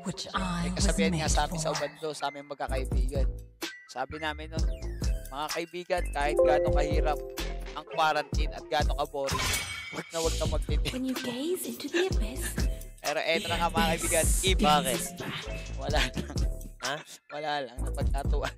May kasabihan nga sa amin sa Ubando, sa aming magkakaibigan. Sabi namin nun, mga kaibigan, kahit gaano kahirap ang quarantine at gaano ka-boring, wag na magtindi. Pero eto na nga mga kaibigan, Bakit? wala lang. Ha? Wala lang, napagkatuan.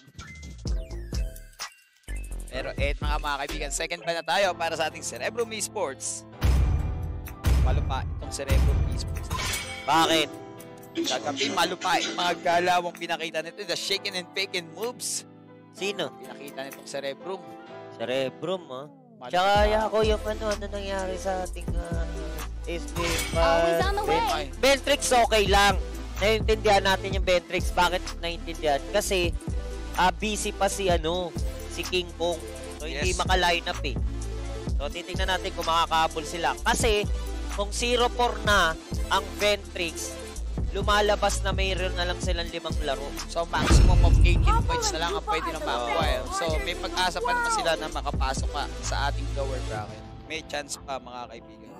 Pero eto na nga mga kaibigan, second ba na tayo para sa ating Cerebrum Esports. Malupa itong Cerebrum Esports. Bakit? Kagabi, malupa yung mga galawang pinakita nito, the shaken and bacon moves. Sino? Pinakita nitong Cerebrum. Cerebrum, ha? Malupa. Tsaka ako yung ano nangyari sa ating SB. Always on the way. Bentrix okay lang. Naiintindihan natin yung Bentrix. Bakit naiintindihan? Kasi busy pa si King Kong. So hindi Yes. maka-line up eh. So titingnan natin kung makakahabol sila. Kasi kung 0-4 na ang Bentrix, lumalabas na mayroon na lang silang 5 laro. So, maximum of 18 points na lang ang pwede na ma-acquire. So, may pag-asa pa naman sila na makapasok ka sa ating lower bracket. May chance pa, mga kaibigan.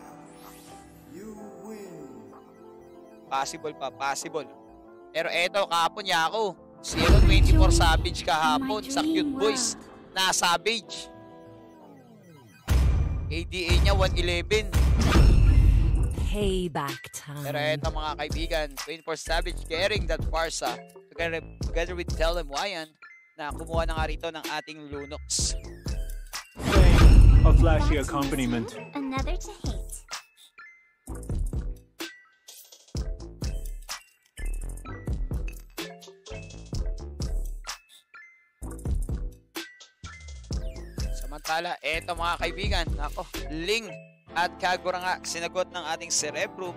Possible pa, possible. Pero eto, kahapon niya ako. 0-24 Savage kahapon sa Cute Boys na Savage. ADA niya 111. Payback time. Pero eto mga kaibigan, 24 Savage carrying that Farsa together with Tell Them Wyan na kumuha na nga rito ng ating Lunox. A flashy accompaniment. Another to hate. Samantala, eto mga kaibigan, ako, Ling at Kagura nga sinagot ng ating Cerebrum.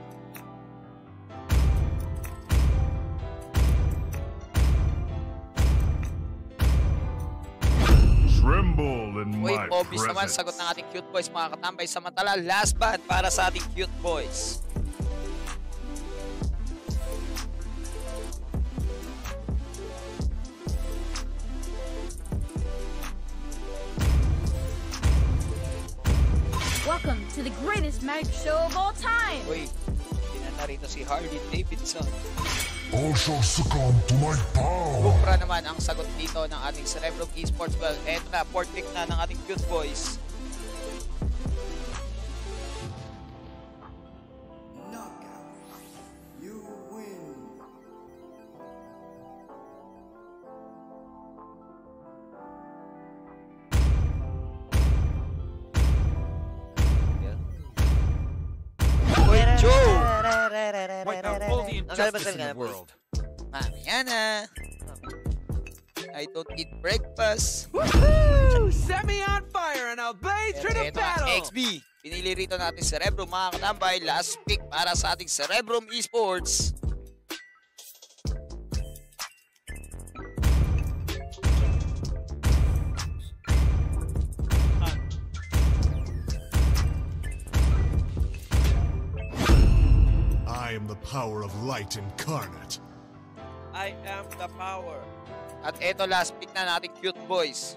Tremble in Uy, my obvious naman presence. sagot ng ating Cute Boys mga katambay. Samantala, last ban para sa ating Cute Boys. Welcome to the greatest magic show of all time. Uy, tinanda rito si Harley Davidson. All shall succumb to my power. Bukra naman ang sagot dito ng ating Cerebrum Esports. Well, eto na, fourth pick na ng ating Cute Boys. Uy, Joe! Wipe out all the Ang galabas injustice in ka the world. Mamaya na. I don't eat breakfast. Woohoo! Set me on fire and I'll blaze Pero through the eto nga, battle. XB. Pinili rito natin Cerebrum, mga katambay. Last pick para sa ating Cerebrum Esports. I am the power of light incarnate. I am the power. At eto, last pick na nating Cute Boys.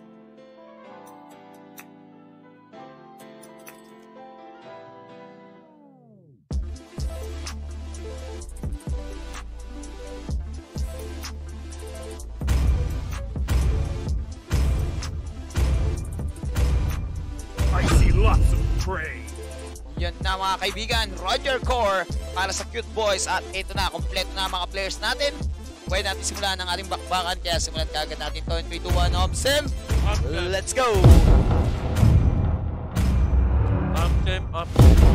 I see lots of prey. Yan na mga kaibigan, Roger Core para sa Cute Boys. At ito na, kompleto na mga players natin. Pwede natin simulan ang ating bakbakan. Kaya simulan kagad natin to in 3, 2, 1, Obsem. Let's go! Up them up.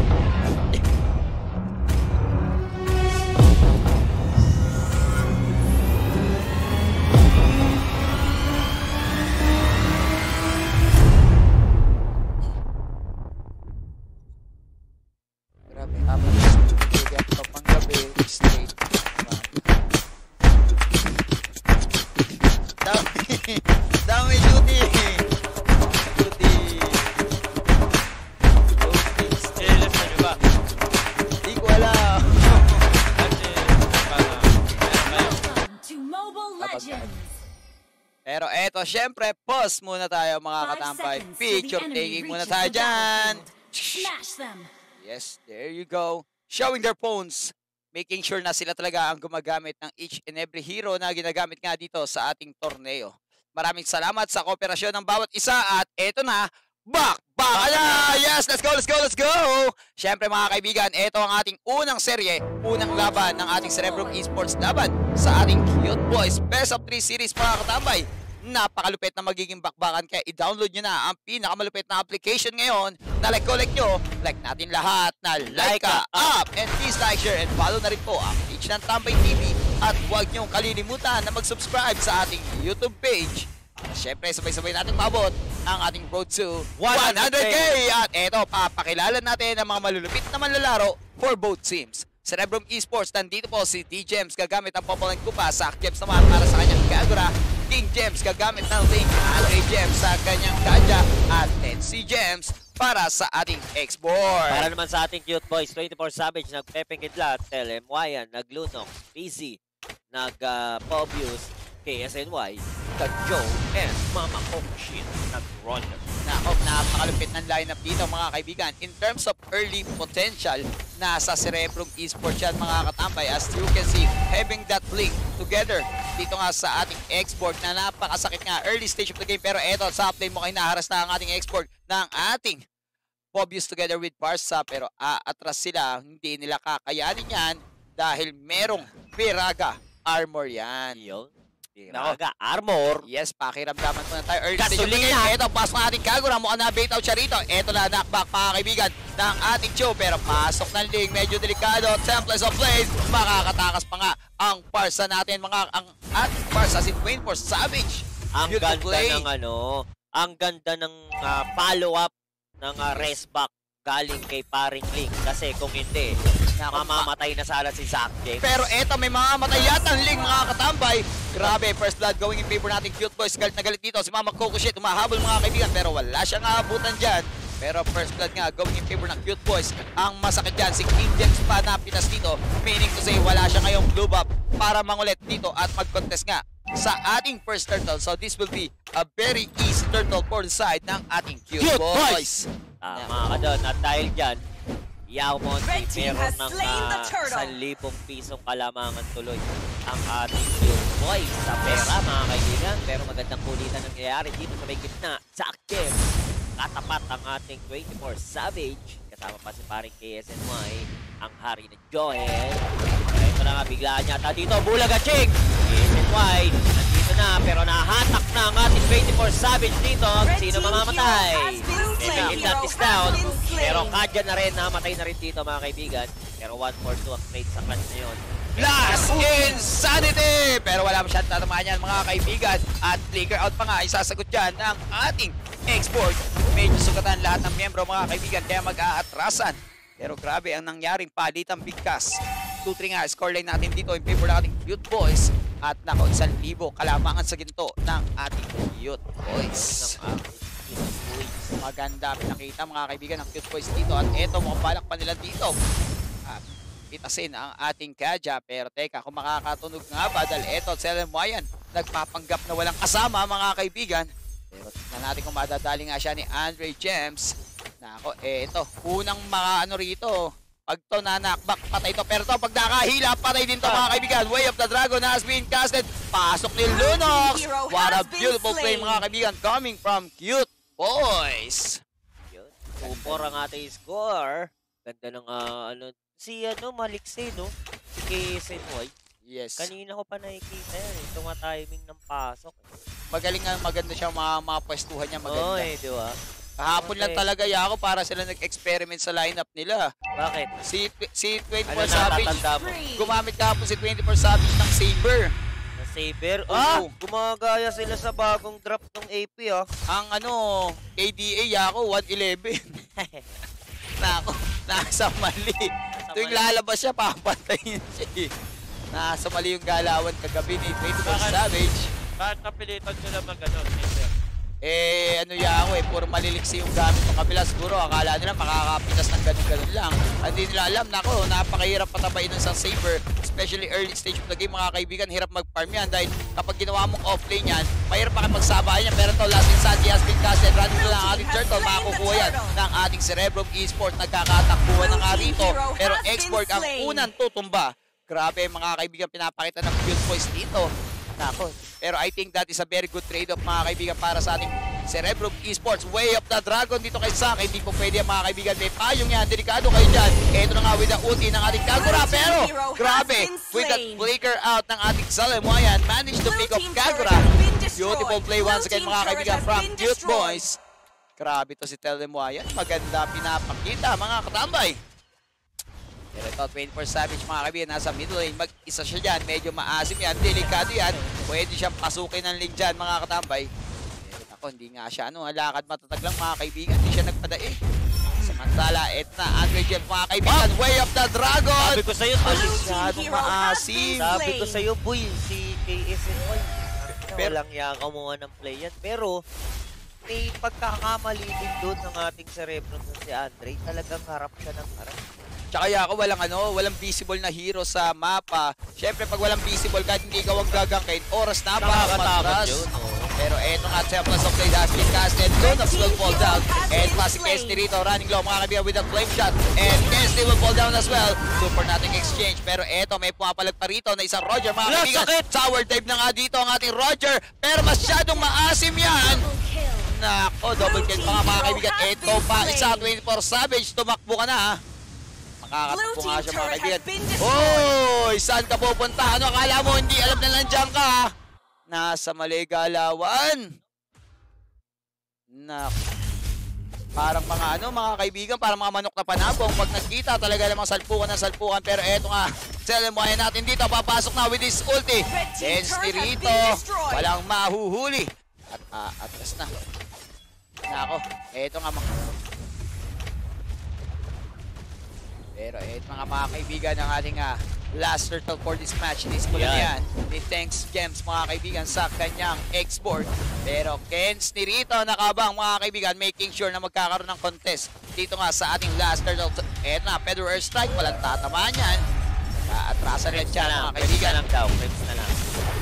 Grabe, apat na bigyan pa pang gabi, straight. Dami duty! Duty! Alam na nyo ba? Di ko alam. Kasi, Welcome to Mobile Legends. Pero eto, syempre, pause muna tayo mga 5 katambay. seconds till the Picture enemy taking muna reaches tayo the dyan. battlefield. Smash them. Yes, there you go. Showing their phones. making sure na sila talaga ang gumagamit ng each and every hero na ginagamit nga dito sa ating torneo. Maraming salamat sa kooperasyon ng bawat isa at eto na, bakbakan na! Yes, let's go, let's go, let's go! Siyempre mga kaibigan, eto ang ating unang serye, unang laban ng ating Cerebrum Esports laban sa ating Cute Boys Best of 3 series mga katambay. Napakalupit na magiging bakbakan kaya i-download nyo na ang pinakamalupit na application ngayon na like nyo, like natin lahat na Laika Up! And please like, share, and follow na rin po ang page ng Tambay TV at huwag nyo kalilimutan na mag-subscribe sa ating YouTube page. Siyempre, sabay-sabay natin mabot ang ating road to 100K! At eto, papakilala natin ang mga malulupit na manlalaro for both teams. Cerebrum Esports, nandito po si D-Gems gagamit ang Popol and Kupa, sa Gems naman para sa kanyang Kagura, King Gems gagamit ng Link, Andre Gems sa kanyang Kaja, at NC Gems para sa ating X-Board. Para naman sa ating Cute Boys, 24 Savage, nag-Pepengkidlat, LMYan, naglunok, PZ, nag-Pobius, KSNY, nag-Joe, and Mama Kokushin, nag-Roger. Napakalupit ng lineup dito mga kaibigan. In terms of early potential, nasa Cerebrum Esports yan mga katambay. As you can see, having that link together dito nga sa ating X-Board na napakasakit nga early stage of the game. Pero eto, sa update mo kayo naharas na ang ating X-Board ng ating Pobius together with Barca. Pero atras sila, hindi nila kakayanin yan dahil merong Piraga armor yan. Yun. Piraga armor. Yes, pakiramdaman mo na tayo. Early stage of the Gasolina. game. Ito, pasok ng ating Kagura. Mukhang na-bait out siya rito. Ito na, knockback mga kaibigan ng ating Joe. Pero pasok ng Ling. Medyo delikado. Templates of Blaze. Makakatakas pa nga ang Barca natin. Ang ating Barca si 24 Savage. Ang Beautiful ganda play. ng ang ganda ng follow-up ng rest back galing kay paring Ling. Kasi kung hindi, mamamatay na sana si Zac James. Pero eto, may mga matay yata ang Ling mga katambay. Grabe, first blood going in favor nating Cute Boys. Galit na galit dito si Mama Kokushit. Umahabol mga kaibigan pero wala siyang aabutan dyan. Pero first blood nga going in favor ng Cute Boys. Ang masakit dyan, si King Gems pa na pinas dito. Meaning to say, wala siya ngayong blue buff para mangulit dito at mag-contest nga sa ating first turtle. So this will be a very easy turtle for the side ng ating Cute Boys. Tama ka doon. At dahil dyan, Yao Monte, Red team meron has ng slain the turtle. 1,000 pisong kalamangan tuloy ang ating Cute Boys sa pera mga kaibigan. Pero magandang kulitan nangyayari dito sa may gitna. Zac James, katapat ang ating 24 Savage. Kasama pa si paring KSNY, ang hari ng Joel. Ito na nga, biglaan yata dito. Bulaga Ching! KSNY, nandito na, pero nahatak na ang ating 24 Savage dito. Sino mamamatay? Pepengkidlat is down. Pero Kaja na rin, namatay na rin dito mga kaibigan. Pero 1-4-2 ang trade sa clutch na yun. Last Insanity! Pero wala masyadong tatamaan yan mga kaibigan. At flicker out pa nga, isasagot dyan ng ating X-Board. Medyo sugatan lahat ng miyembro mga kaibigan kaya mag-aatrasan. Pero grabe ang nangyaring palitang bigkas. 2-3 nga, scoreline natin dito in favor ng ating Cute Boys. At nako, 1,000 kalamangan sa ginto ng ating Cute Boys. Maganda pinakita mga kaibigan ng Cute Boys dito. At eto, mukhang balak pa nila dito. Pitasin ang ating Kaja. Pero teka, kung makakatunog nga ba dahil eto, Selemayan, nagpapanggap na walang kasama mga kaibigan. Pero tignan natin kung madadali nga siya ni Andre Gems. Nako, eto, unang mga rito. Pag to nanakbak, patay to. Pero to, pag nakahila, patay din to mga kaibigan. Way of the Dragon has been casted. Pasok ni Lunox. What a beautiful play mga kaibigan coming from Cute Boys. 2-4 ang ating score. Ganda ng si Malikse, no? Si KSNY. Yes. Kanina ko pa nakikita yan. Tumatiming ng pasok. Magaling nga, maganda siya mga pwestuhan niya, maganda. Oo, di ba? Kahapon lang talaga Yako para sila nag-experiment sa lineup nila. Bakit? Si 24 Ano Savage, natatanda mo? gumamit kahapon si 24 Savage ng Saber. Na Saber? Oo. Gumagaya sila sa bagong drop ng AP, Ang ADA Yako, 111. Nako, nasa mali. Tuwing lalabas siya, papatayin siya. Nasa mali yung galawan kagabi ni 24 Savage. Bakit napilitan nyo naman gano'n, Saber? Ano yan puro maliliksi yung gamit ng kabila. Siguro akala nila makakapitas ng ganun-ganun lang. Hindi nila alam, nako, napakahirap patabain ng isang Saber, especially early stage of the game mga kaibigan. Hirap mag-farm yan dahil kapag ginawa mong offlane yan, mahirap makipagsabayan yan. Pero ito, last in Santi has been casted. Running na lang ang ating turtle, makakukuha yan ng ating Cerebrum Esports. Nagkakatakbuhan na nga rito, pero Export ang unang tutumba. Grabe mga kaibigan, pinapakita ng Cute Boys dito. Nako, pero I think that is a very good trade-off mga kaibigan para sa ating Cerebrum Esports. Way of the Dragon dito kay Zac. Hindi po pwede mga kaibigan. May payong yan. Delikado kayo dyan. Ito na nga with the ulti ng ating Kagura. Pero grabe, with that flicker out ng ating Salemoyan, managed to pick up Kagura. Beautiful play once again mga kaibigan from Cute Boys. Grabe to si Telemoyan. Maganda pinapakita mga katambay. Pero ito, 24 Savage mga kaibigan, nasa middle lane, mag-isa siya dyan, medyo maasim yan, delikado yan, pwede siyang pasukin ng link dyan mga katambay. Pero ako, hindi nga siya, lakad matatag lang mga kaibigan, hindi siya nagpadae. Samantala, eto na, Andre Jeff mga kaibigan, Way of the Dragon! Sabi ko sa'yo, Tol. Masyadong maasim. Sabi ko sa'yo, boy, si KSNY. Pero Walang yang kumuha ng play yan. Pero, may pagkakamali din doon ng ating Cerebrum na si Andre. Talagang harap siya ng harap. Tsaka ako, walang visible na hero sa mapa. Siyempre, pag walang visible, kahit hindi ka wag gagangkin, oras na para matras. Pero eto nga, Temples of Blade has been casted. Lunox will fall down. And pa si Kesty rito, running low, mga kaibigan with a flame shot. And Kesty will fall down as well. Super nating exchange. Pero eto, may pumapalag pa rito na isang Roger, mga kaibigan. Tower dive na nga dito ang ating Roger. Pero masyadong maasim yan. Nako, double kill pa nga mga kaibigan. Eto pa, isa 24 Savage. Tumakbo ka na ha. Makakatakbo nga siya mga kaibigan. Oy! Saan ka pupunta? Ano akala mo? Hindi alam na nandiyan ka ha? Nasa mali galawan. Parang mga kaibigan, parang mga manok na panabong. Pag nagkita talaga namang salpukan ng salpukan. Pero eto nga, Selemoyan natin dito. Papasok na with this ulti. Density rito. Walang mahuhuli. At atras na. Nako, eto nga Pero eto mga kaibigan ng ating last turtle for this match. Iniskulan na yan ni Thanks Gems mga kaibigan sa kanyang export. Pero Kens ni Rito nakabang mga kaibigan, making sure na magkakaroon ng contest dito nga sa ating last turtle. Eto na, Pedro Airstrike, walang tatamaan yan. Atrasan lang siya mga kaibigan. Crips na lang.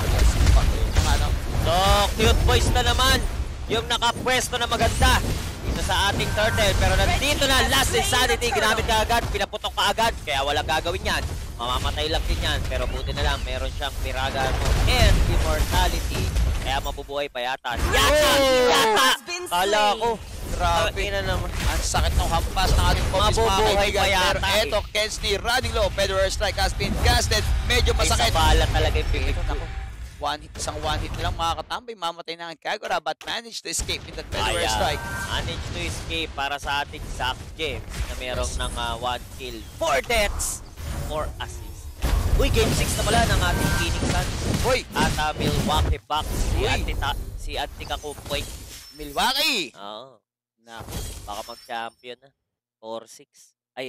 So, Cute Boys na naman yung nakapwesto na maganda dito sa ating turtle. Pero nandito na, last insanity, ginamit ka agad, pinaputok ka agad, kaya walang gagawin yan. Mamamatay lang din yan, pero buti na lang, meron siyang Miraga and Immortality. Kaya mabubuhay pa yata. Yata! Kala ko. Grabe na naman. Ang sakit ng hampas ng ating Popis mga kaibigan. Pero eto, Kensny running low. Pedro Airstrike has been casted. Medyo masakit. Ay, sa bala talaga yung bigay ko. Isang one hit na lang mga katambay, mamatay na ang Kagura but managed to escape in that Pedro Airstrike. Managed to escape para sa ating Zac James na merong ng 1 kill, 4 deaths, 4 assists. Uy, game 6 na pala ng ating Phoenix Suns. Uy! At Milwaukee Bucks, si Antika Kumpoy. Milwaukee! Oo. Baka mag-champion na. 4-6. Ay,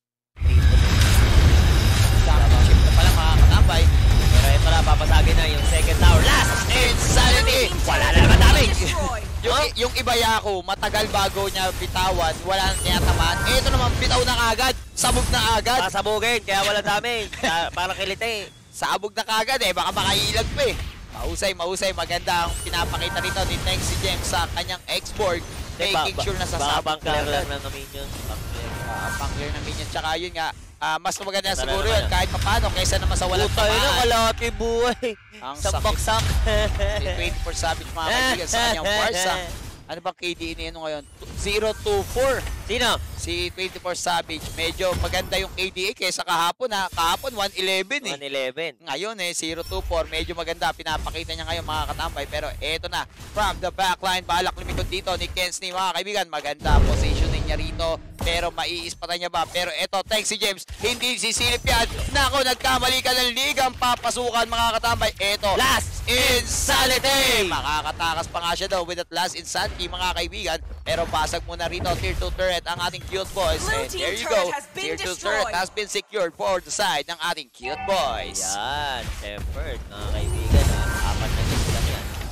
Championship na pala mga katambay. Pero ito na, papasagin na yung second tower. Last insanity! Wala na naman damage! Yung iba Yako, matagal bago niya bitawan, wala na tinatamaan. Ito naman, bitaw na kagad, sabog na agad. Pasabugin, kaya wala damage. Parang kilite. Sabog na kagad baka makailag pa Mahusay, maganda ang pinapakita rito ni Thanks si James sa kanyang export. Making sure na sasabog na agad. Lang ng minions. Pang-clear ng minions. Tsaka yun nga, mas maganda siguro yun kahit papano kaysa naman sa walang tamaan. Putay na, kalaki buhay. Ang sakbak-sak. 24 Savage mga kaibigan sa kanyang Warsaw. Ano bang KDA niya ngayon? 0-2-4. Sino? Si 24 Savage. Medyo maganda yung KDA kaysa kahapon Kahapon 1-11 1-11. Ngayon 0-2-4. Medyo maganda. Pinapakita niya ngayon mga katambay. Pero eto na. From the backline. Balak lumikod dito ni Kensny mga kaibigan. Maganda positioning niya rito. Pero maiispatan niya ba? Pero eto, thanks si James. Hindi sisilip yan. Nako, nagkamali ka ng ligang papasukan mga katambay. Eto. Last Insanity! Makakatakas pa nga siya daw with that last Insanity mga kaibigan. Pero basag muna rito. Tier 2 turret ang ating Cute Boys. And there you go. Tier 2 turret has been secured for the side ng ating Cute Boys. Yan, Shepherd mga kaibigan. 4 na lang yan.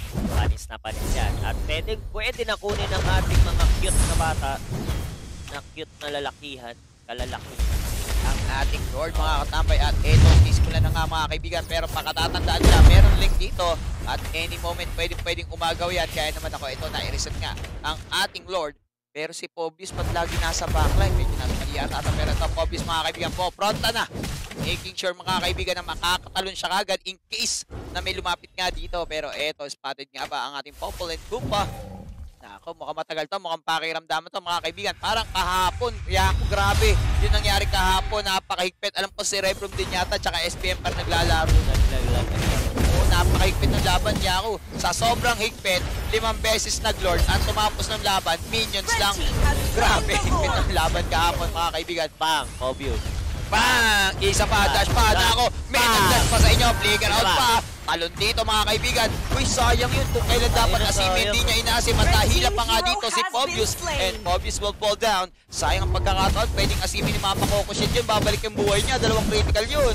Panis yan. At pwede na kunin ng ating mga cute na bata, na cute na lalakihan, kalalaki. Ang ating Lord mga katambay at eto, discipline na nga mga kaibigan, pero pakatatandaan nila, meron link dito at any moment pwedeng umagaw yan. Kaya naman ako, ito na, i-reset nga ang ating Lord. Pero si Pobius pag lagi nasa backline, medyo nasa mali yata. Pero ito, Pobius mga kaibigan po, pronta na. Making sure mga kaibigan na makakatalon siya kagad in case na may lumapit nga dito. Pero eto, spotted nga ba ang ating Popol and Goomba. Nako, mukhang matagal to, mukhang pakiramdaman to mga kaibigan. Parang kahapon, kaya ako grabe. Yun nangyari kahapon, napakahigpit. Alam ko si Rebrum din yata, tsaka SPM pa naglalaro. Oo, napakahigpit ng laban niya ako. Sa sobrang higpit, 5 beses nag-lord at tumapos ng laban, minions lang. Grabe, higpit ng laban kahapon mga kaibigan. Bang! Obvious. Bang! Isa pa, dash pa, ako. May nag-dash pa sa inyo, flicker out pa. Talon dito mga kaibigan. Uy, sayang yun. Kung kailan dapat asimin, hindi niya inaasim. At dahila pa nga dito si Pobius. And Pobius will fall down. Sayang ang pagkakataon. Pwedeng asimin ni Mama Kokoshit yun. Babalik yung buhay niya. 2 critical yun.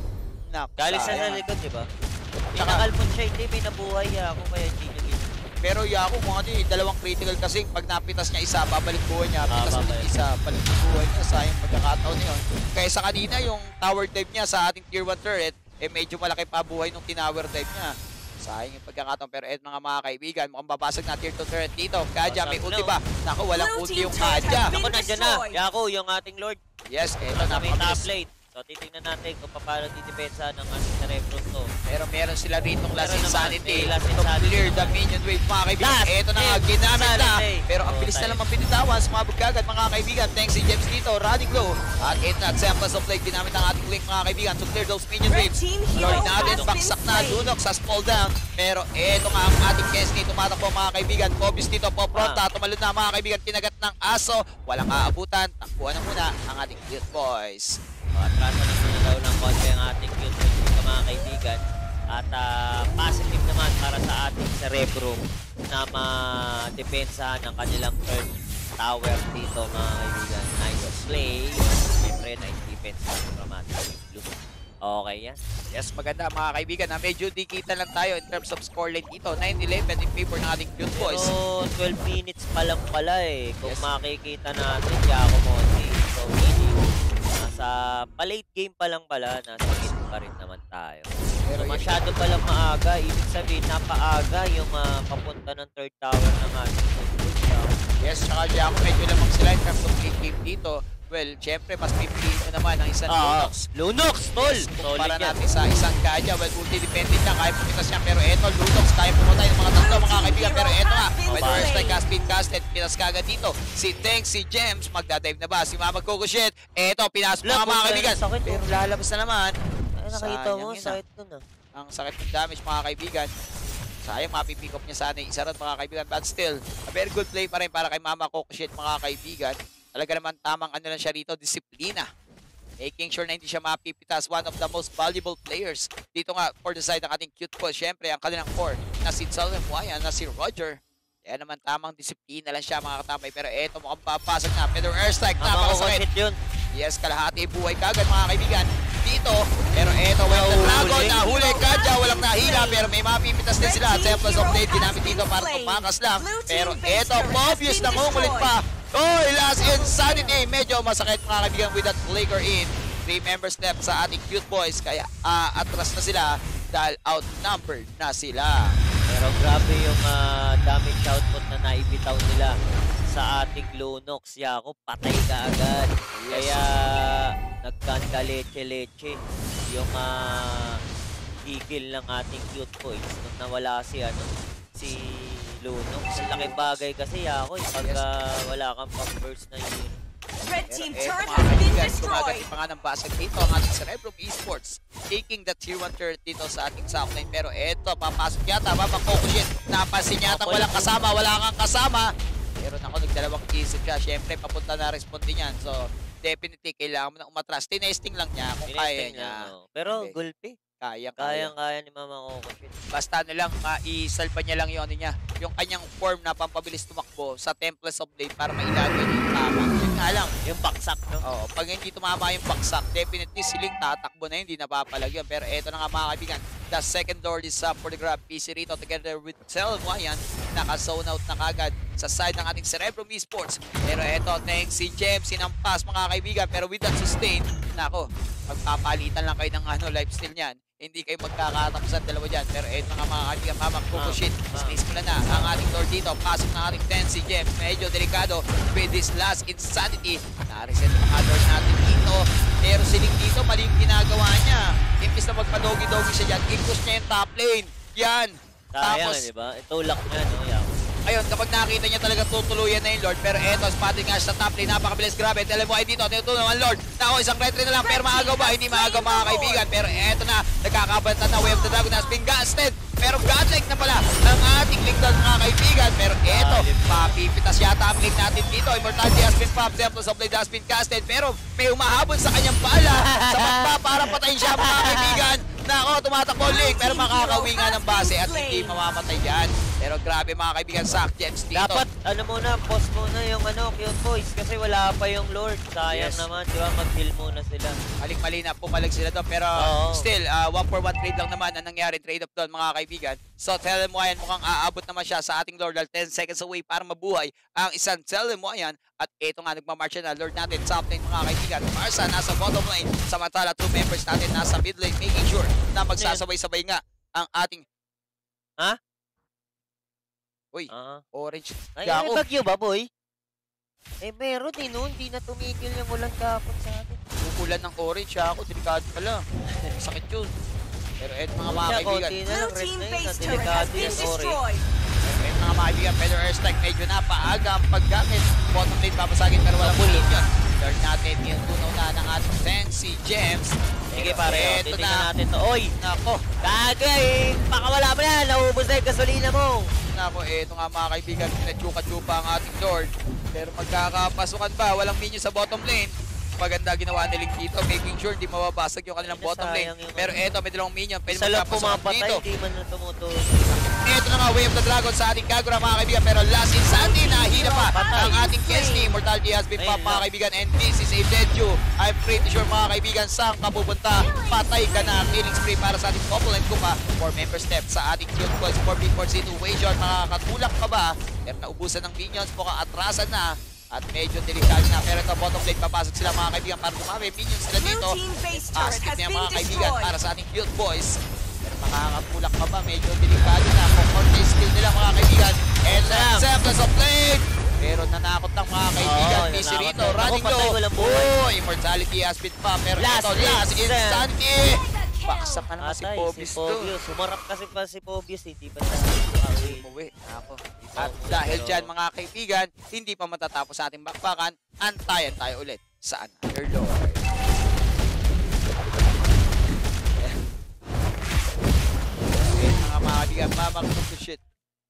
Galing sa likod, di ba? Pinakalpon siya, hindi may nabuhay ako. Kaya hindi niya gina. Pero Yaku, kung ano yung 2 critical kasi pag napitas niya isa, babalik buhay niya. Pitas ulit isa, balik yung buhay niya. Sayang pagkakataon niya. Kaysa kanina yung tower dive niya sa ating tier 1 turret, medyo malaki pa buhay nung tinower dive niya. Sayang yung pagkakataon. Pero mga kaibigan, mukhang babasag na tier 2 turret dito. Kaja, may ulti ba? Naku, walang ulti yung Kaja. Naku, nandiyan na. Yaku, yung ating Lord. Yes, eto na. May top napakabilis. lane. So, titingnan natin kung paano didepensa ng ating Cerebro to. Pero meron sila rito last Meron naman, insanity last to insanity. clear the minion wave mga kaibigan. Last Eto na nga, ginamit na. insanity. Pero ang bilis na lang mapinitawan sa mga bugagad mga kaibigan. Thanks si James dito, running low. At eto na, samples of play. Ginamit ang ating link mga kaibigan to clear those minion waves. Loy natin, baksak na, Lunok sa fall down. Pero eto nga ang ating Kesney, tumatakbo mga kaibigan. Pobius dito, Popronta, tumalun na mga kaibigan. Kinagat ng aso, walang aabutan. Takbuhan na muna ang ating cute boys. Atraso na muna daw ng konti ang ating cute boys dito mga kaibigan. At positive naman para sa ating Cerebro na ma-depensahan ang kanilang third tower dito mga kaibigan. Nice play. Siyempre, nice defense from ating blue. Okay yan. Yes, maganda mga kaibigan. Medyo dikita lang tayo in terms of scoreline dito. 9-11 in favor ng ating cute boys. Pero 12 minutes pa lang pala eh. Kung Yes. makikita natin, Yaku Monty. So, meaning, nasa pa-late game pa lang pala, nasa mid pa rin naman tayo. Pero So, masyado palang maaga. Ibig sabihin, napaaga yung papunta ng third tower ng ating football. Yes, tsaka Jaco, medyo lamang sila in terms of late game dito. Well, syempre, mas pipiliin mo naman ang isang Lunox. Lunox, tol! Kumpara natin sa isang Kaja, well, ulti-dependent lang, kaya pumitas siya. Pero eto, Lunox, kaya pumunta yung mga tatlo, mga kaibigan. Pero eto nga, with the first strike has been casted, pinas kagad dito. Si Tank, si Gems, magdadive na ba? Si Mama Kokoshit, eto, pinasok mga kaibigan. Pero lalabas na naman. Ay, nakita mo, Sayang yun, sakit nun ah. Ang sakit ng damage mga kaibigan. Sayang mapipick up niya sana yung isa rin mga kaibigan. But still, a very good play pa rin para kay Mama Kokoshit mga kaibigan. Talaga naman tamang ano lang siya rito, disiplina. Making sure na hindi siya mapipitas. One of the most valuable players. Dito nga for the side ng ating cute boy. Siyempre ang kanilang core na si Salem Waya, na si Roger. Kaya naman tamang disiplina lang siya mga katamay. Pero eto mukhang papasok na. Pero airstrike, napakasakit. yun. Yes, kalahati buhay kagad mga kaibigan. Dito, pero eto, walang dragon, nahuli Kaja, walang nahila, pero may mapipitas din sila. Temples of Blade, ginamit dito para tumakas lang. Pero eto, Pobius nangungulit pa. Oy, last insanity, medyo masakit mga kaibigan with that flicker in. 3 members left sa ating cute boys, kaya atras na sila dahil outnumbered na sila. Pero grabe yung damage output na naibitaw nila sa ating Lunox. Yaku, patay ka agad. Kaya nagkanta leche-leche yung gigil ng ating cute boys nung nawala si Lunox. Ang laking bagay kasi Yaku, pag wala kang pang-burst na yun. Red Pero team eto turret mga has been kaibigan, destroyed. kumagati pa nga ng basag dito ang ating Cerebrum Esports. Taking the tier 1 turret dito sa ating south lane. Pero eto, papasok yata, mapakokushin. Napansin yata walang kasama, wala kang kasama. Pero naku, nagdalawang isip siya. Siyempre, papunta na respond din yan. So, definitely, kailangan mo na umatras. Tinesting lang niya kung kaya Tinesting niya. lang, no? Pero Okay. gulpi. Kaya. Kayang-kaya ni Mama Kokoshit. Basta ano lang, maisalba niya lang yung ano niya. Yung kanyang form na pampabilis tumakbo sa Temples of Blade para mailagay yung tama. Yun nga lang. Yung baksak, no? Oo, pag hindi tumama yung baksak, definitely siling tatakbo na yun, hindi napapalagyan. Pero eto na nga mga kaibigan, The second Lord is up for the grab. PC rito together with Selvayan. Naka-zone out na kagad sa side ng ating Cerebrum Esports. Pero eto, thanks si James, sinampas mga kaibigan. Pero with that sustain, nako, magpapalitan lang kayo ng lifesteal niyan. Hindi kayo magkakatapusan dalawa dyan. Pero eto nga mga kaibigan, Mamak Kukushit. Space mo na ang ating Lord dito. Pasok ng ating 10 si James. Medyo delikado with this last insanity. Na-reset ang Lord natin dito. Pero siling dito, mali yung ginagawa niya. Imbis na magpa-dogi-dogi siya dyan, i-push niya yung top lane. Yan. Sayang, di ba? Itulak niya, no? Yaw. Ayun, kapag nakita niya talaga tutuluyan na yung Lord, pero eto, spotting nga sa top lane, napakabilis, grabe, televoid dito, tinutunan naman Lord. Nako, isang retry na lang, pero maagaw ba? Hindi maagaw mga kaibigan, pero eto na, nagkakabanta na, Way of the Dragon has been gasted, pero godlike na pala ang ating lingdon mga kaibigan, pero eto, papipitas yata ang lane natin dito, Immortality has been popped, Temples of Blade has been casted, pero may umahabol sa kanyang bala, sa pagpa para patayin siya mga kaibigan. Nako, tumatakbo Link, pero makakawi nga ng base at hindi mamamatay dyan. Pero grabe mga kaibigan, Sack Gems dito. Dapat, muna, pause muna yung Cute Boys kasi wala pa yung Lord. Sayang naman, di ba? Mag-heal muna sila. Mali na, pumalag sila doon. Pero still, 1-for-1 trade lang naman ang nangyari. Trade up doon mga kaibigan. So, Telemoyan, mukhang aabot naman siya sa ating Lord. 10 seconds away para mabuhay ang isang Telemoyan. At ito nga, nagmamarch na Lord natin. Top lane mga kaibigan. Marsa nasa bottom lane. Samantala, 2 members natin nasa mid lane. Making sure na magsasabay-sabay nga ang ating... Ha? Uy, orange. Ay, may bagyo ba, boy? Meron din nun. Hindi na tumigil yung ulan kapon sa atin. Umulan ng orange ako. Delikado pala. Sakit yun. Pero eto mga kaibigan. Blue team base turret has been destroyed. Eto mga kaibigan. Better airstrike. Medyo napaaga ang paggamit. Bottom lane papasagin pero walang pulit yun. Turn natin yung tunaw na ng ating 10 si James. Sige pare, eto titignan na. natin to. Oy! Nako. Kagay! Baka wala mo yan! Naubos na yung gasolina mo! Nako, eto nga mga kaibigan. Pinatsuka-tsuka ang ating Lord. Pero magkakapasukan ba? Walang minion sa bottom lane. Maganda ginawa ni Link dito, making sure di mababasag yung kanilang bottom lane. Pero eto, may dalawang minion. Pwede sa loob magkapasukan pumapatay, dito. di man na tumutulong. Ito na nga, Way of the Dragon sa ating Kagura mga kaibigan. Pero last insanity, nahila pa ang ating Kensley. Immortality has been popped mga kaibigan. And this is a dead you. I'm pretty sure mga kaibigan, saan ka pupunta? Patay ka na. Killing spree para sa ating opponent ko pa. 4 member step sa ating Cute Boys. 4v4 situation. Makakatulak pa ba? Pero naubusan ng minions. Mukhang atrasan na. At medyo delikado na. Pero ito, bottom lane, papasok sila mga kaibigan para dumami. Minions sila dito. Asking niya mga kaibigan para sa ating Cute Boys. Pero makakatulak pa ba? Medyo delikado na. Kung skill nila mga kaibigan. And Temples of Blade. Pero nanakot lang mga kaibigan. Busy rito. Running low. Immortality has been pa. Pero ito, last insanity. Baksak na naman si Pobius to. Sumarap kasi pa si Pobius. Hindi ba siya umuwi? Ako. At dahil dyan mga kaibigan, hindi pa matatapos sa ating bakbakan. Antayan tayo ulit sa Another Lord. Mga kaibigan, Mamak Kukushit.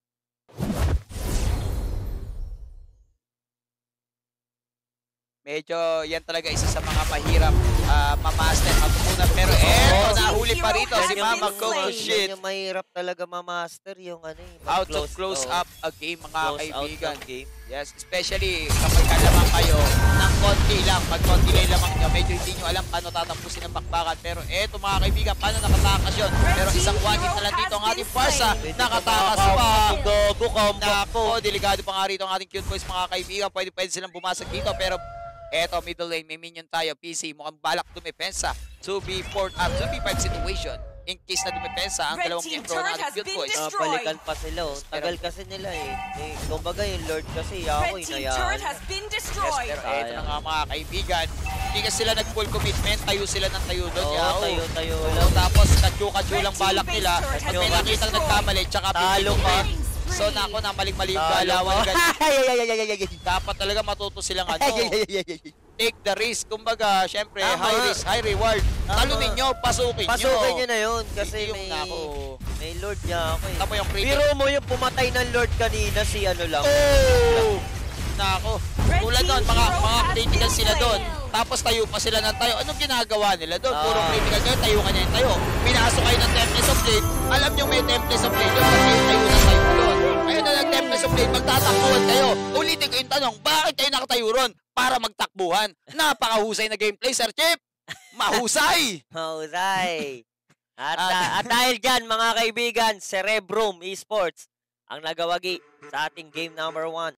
Medyo yan talaga isa sa mga mahirap mamaster, matutunan. Pero eto, nahuli pa rito si Mamak Kukushit. Yung mahirap talaga mamaster yung Out of close up a game mga kaibigan. Yes, especially kapag kalaman kayo ng konti lang, pag konti lang lamang nyo, medyo hindi nyo alam paano tatapusin ang bakbakan. Pero eto mga kaibigan, paano nakatakas yun? Pero isang one-hit na lang dito ang ating Farsa, nakatakas pa. Nako, delikado pa nga rito ang ating Cute Boys mga kaibigan. Pwede silang bumasag dito pero eto, middle lane, may minion tayo. PC, mukhang balak dumepensa. 2v4 at 2v5 situation. In case na dumepensa ang dalawang miyembro ng ating Cute Boys. Balikan pa sila. Tagal kasi nila kumbaga yung Lord kasi ako inayaan. Yes, pero eto na nga mga kaibigan. Hindi kasi sila nag-full commitment. Tayo sila ng tayo doon. Tayo lang. Tapos katsu-katsu lang balak nila. At may nakitang nagkamali. Tsaka talo pa. So nako na maling-mali yung galawan. Dapat talaga matuto silang take the risk. Kumbaga, syempre, high risk, high reward. Talunin nyo, pasukin nyo. Pasukin nyo na yun kasi may Lord niya ako Tama yung critic. Pero mo yung pumatay ng Lord kanina si lang. Nako. Tulad doon, mga critical sila doon. Tapos tayo pa sila ng tayo. Anong ginagawa nila doon? Puro critical kayo, tayo ka na yung tayo. Pinasok kayo ng Tempest of Blade. Alam nyo may Tempest of Blade doon. Tayo na tayo doon. Ayun na nag-Tempest of Blade, magtatakbuhan kayo. Ulitin ko yung tanong, bakit kayo nakatayo ron? Para magtakbuhan. Napakahusay na gameplay, Sir Chip. Mahusay. Mahusay. At dahil dyan, mga kaibigan, Cerebrum Esports ang nagawagi sa ating game number 1.